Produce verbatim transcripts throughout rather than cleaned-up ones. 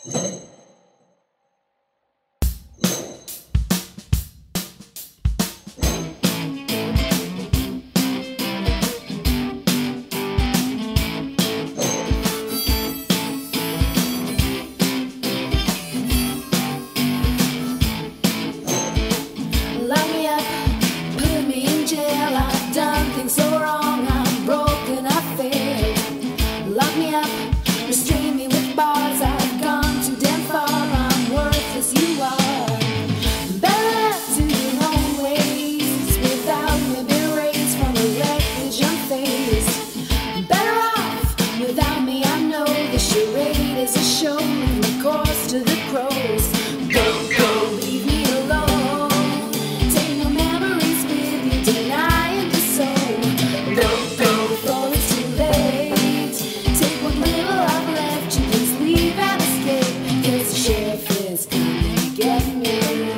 Lock me up, put me in jail. I've done things so wrong, I'm broken, I failed. Lock me up, restrain me with bars. I've gone too damn far, I'm worthless, you are. Better left to your own ways, without me being raised from a wreckage unfazed. Better off without me, I know the charade is a show. Leave me course to the crows. Go, go, leave me alone. Take no memories with you, denying the soul. Go, go, before it's too late. Take what little I've left you, please leave and escape. 'Cause the sheriff is coming to get me.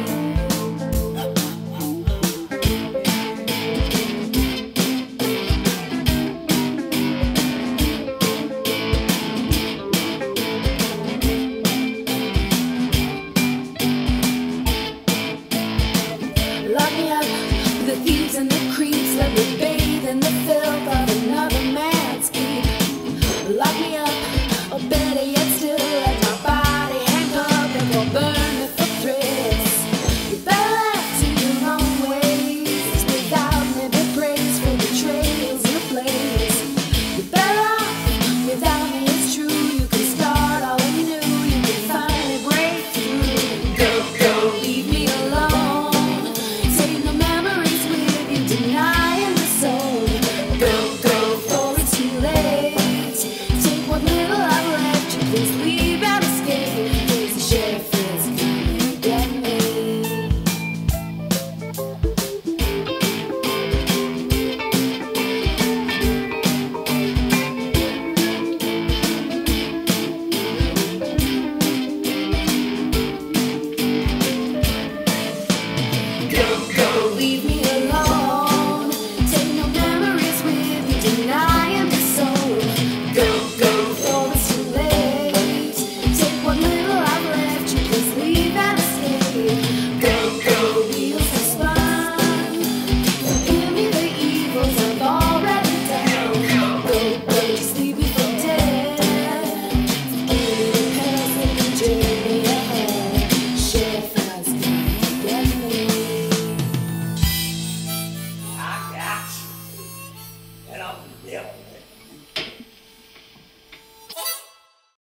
Lock me up with the thieves and the creeps. Let me bathe in the filth of another man's keep. Lock me up, or better yet still, let